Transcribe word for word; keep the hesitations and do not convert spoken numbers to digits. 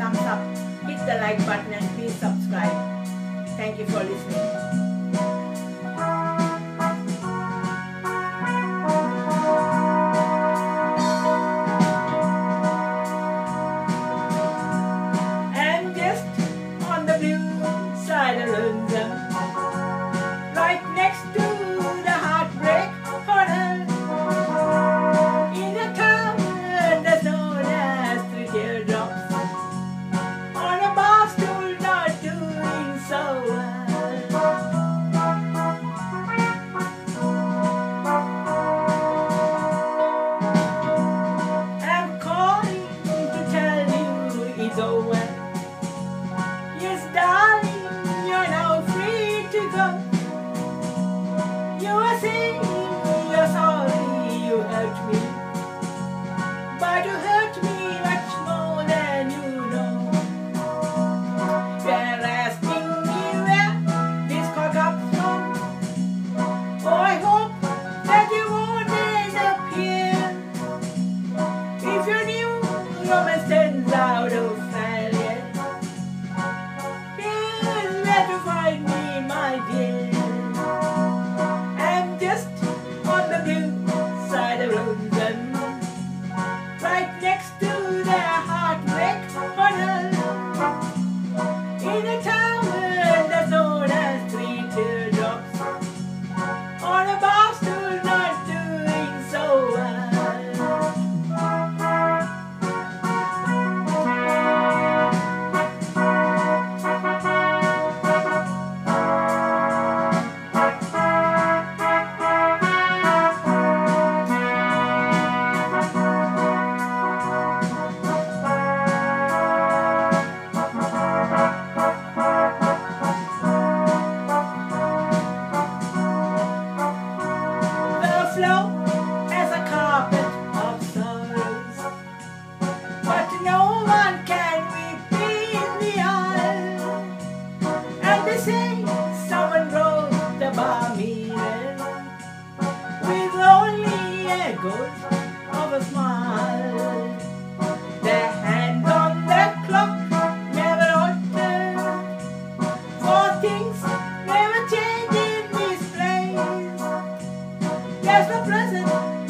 thumbs up, hit the like button and please subscribe. Thank you for listening. Side of Lonesome, right next to the heartbreak corner, in a town that's known as three teardrops, on a bar stool not doing so well. I'm calling to tell you it's over. Yes, darling, you are saying you're sorry you hurt me, but you hurt me much more than you know. They're asking me where this call comes from. Oh, I hope that you won't end up here. If you knew romance turns out of failure, here's where to find me, my dear. Lonesome, right next to the heartbreak corner, in a town that's known as three teardrops, on a bar stool not doing so well. As a carpet of sorrows, but no one can weep in the aisle. And they say someone broke the bar mirror with only a ghost of a smile. Their hands on the clock never alter, for things never change in this place. There's no present